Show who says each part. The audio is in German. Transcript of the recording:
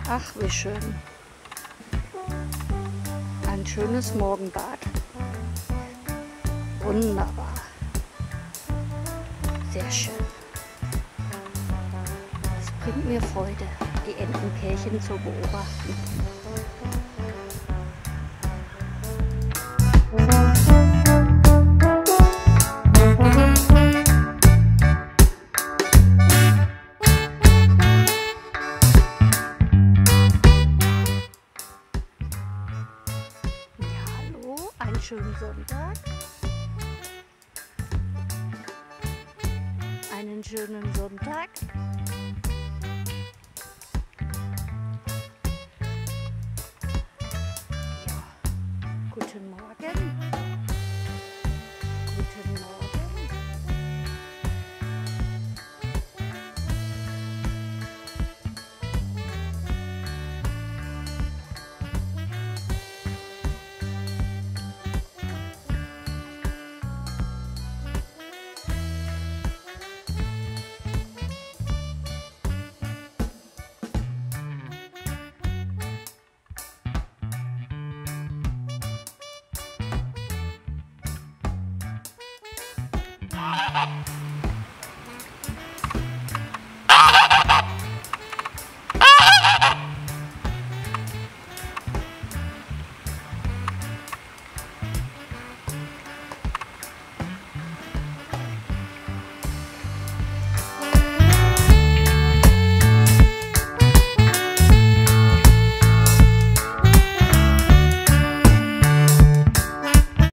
Speaker 1: Ach, wie schön. Ein schönes Morgenbad. Wunderbar. Sehr schön. Es bringt mir Freude, die Entenpärchen zu beobachten. Einen schönen Sonntag. Einen schönen Sonntag. Ja. Guten Morgen. Guten Morgen.